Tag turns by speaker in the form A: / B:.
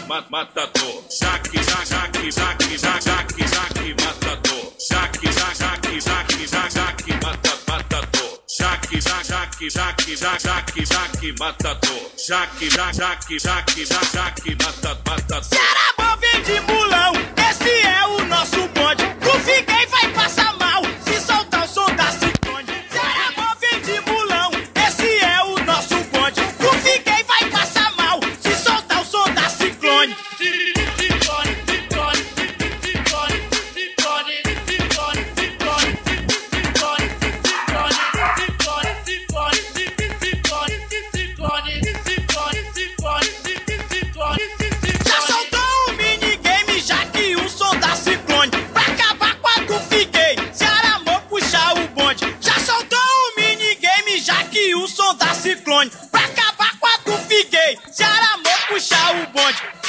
A: matador. Jaque, jaque, jaque, jaque, jaque, matador. Jaque, jaque, jaque, jaque, matador. Jaque, jaque, jaque, jaque, jaque, matador. Jaque, jaque, jaque, jaque, matador.
B: Cearamor vem de mulão, esse é o nosso bonde. Tufgay vai passar mal se soltar o som da ciclone. Cearamor vem de mulão, esse é o nosso bonde. Tufgay vai passar mal se soltar o som da ciclone. Já soltou um minigame, já que o som da ciclone. Pra acabar com a Tufgay, Cearamor puxa o bonde. Já soltou um minigame, já que o som da ciclone. Pra acabar com a Tufgay, Cearamor puxa o bonde.